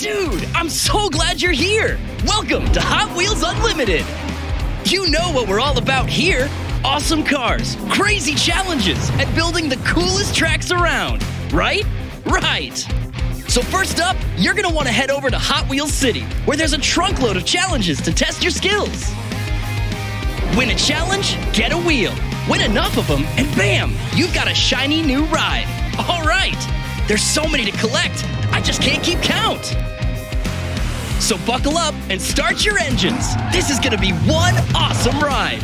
Dude, I'm so glad you're here! Welcome to Hot Wheels Unlimited! You know what we're all about here. Awesome cars, crazy challenges, and building the coolest tracks around. Right? Right! So first up, you're gonna want to head over to Hot Wheels City, where there's a trunkload of challenges to test your skills. Win a challenge, get a wheel. Win enough of them, and bam! You've got a shiny new ride. All right! There's so many to collect, I just can't keep count. So buckle up and start your engines. This is gonna be one awesome ride.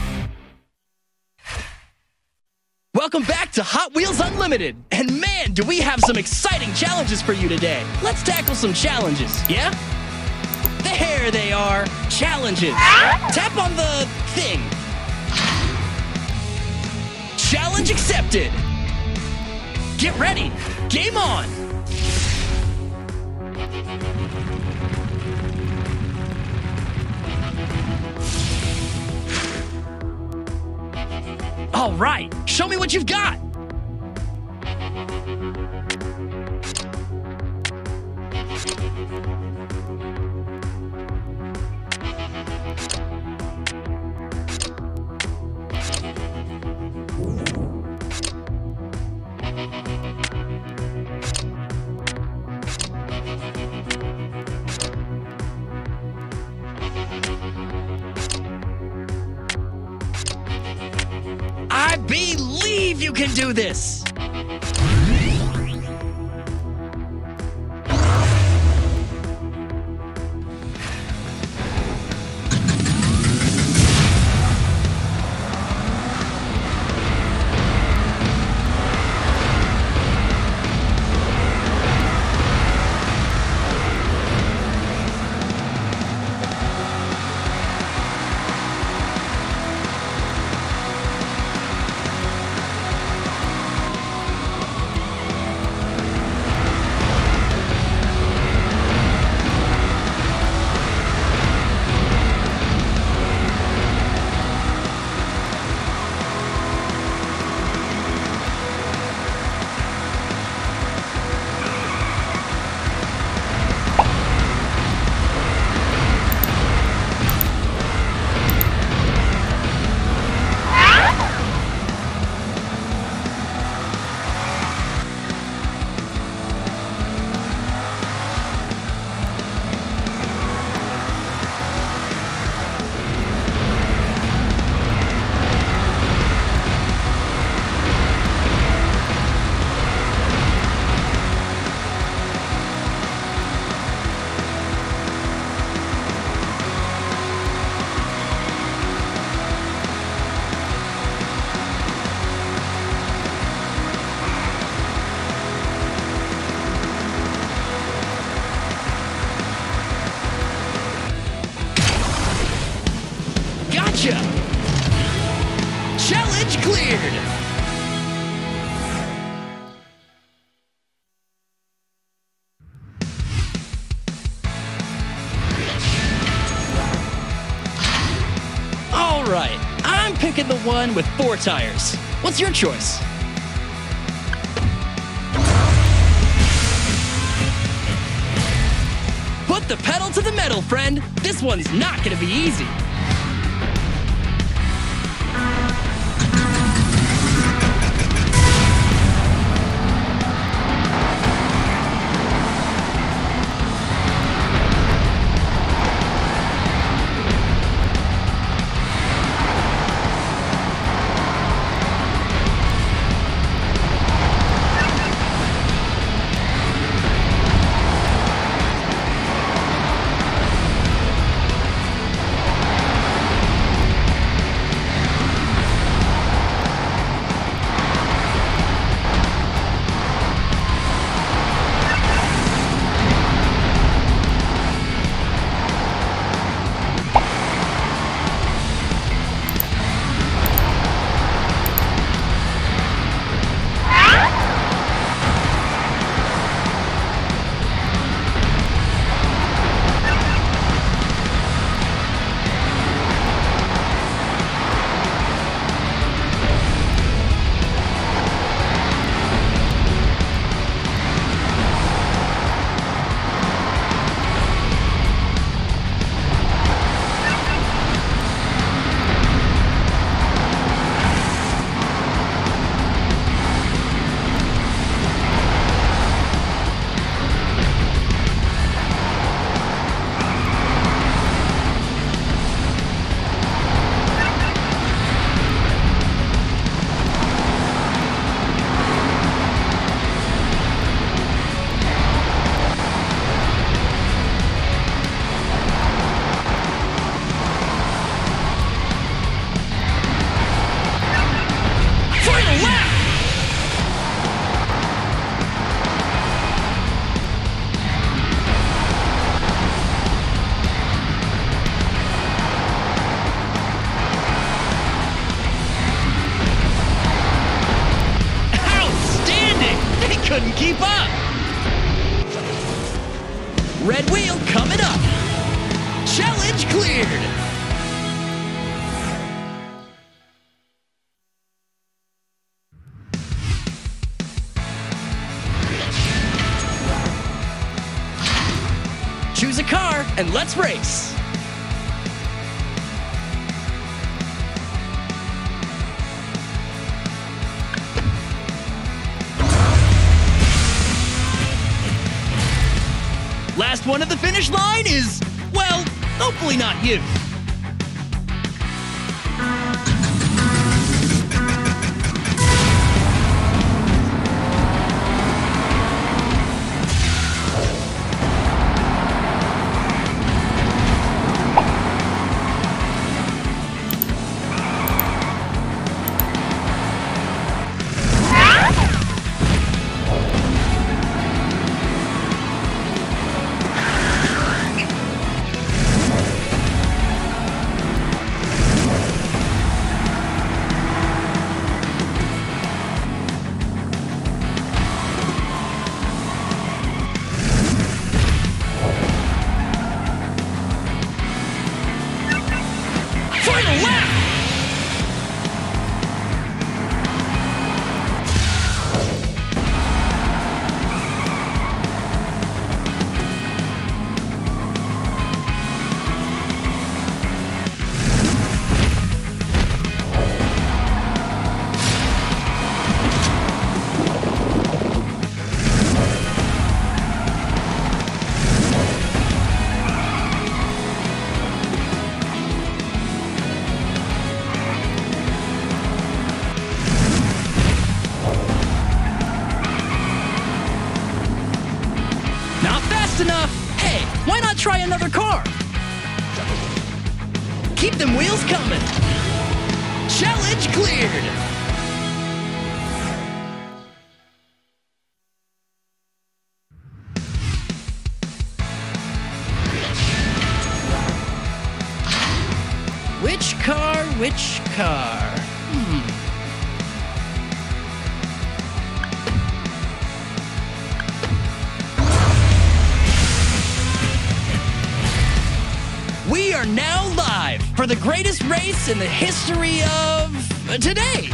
Welcome back to Hot Wheels Unlimited. And man, do we have some exciting challenges for you today. Let's tackle some challenges, yeah? There they are, challenges. Tap on the thing. Challenge accepted. Get ready, game on. All right, show me what you've got. I believe you can do this! Gotcha! Challenge cleared! All right, I'm picking the one with 4 tires. What's your choice? Put the pedal to the metal, friend. This one's not gonna be easy. Red wheel coming up. Challenge cleared. Choose a car and let's race. Last one at the finish line is, well, hopefully not you. Final lap! Enough. Hey, why not try another car? Keep them wheels coming. Challenge cleared. Which car? Which car? We are now live for the greatest race in the history of today.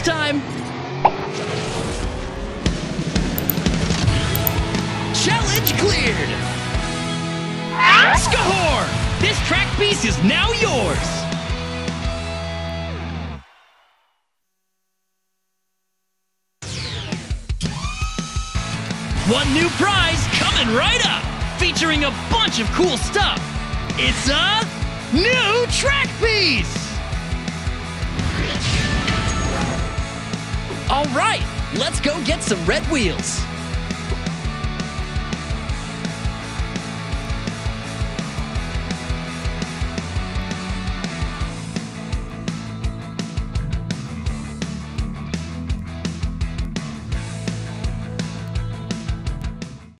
time. Challenge cleared. Score! This track piece is now yours. One new prize coming right up, featuring a bunch of cool stuff. It's a new track piece! All right, let's go get some red wheels.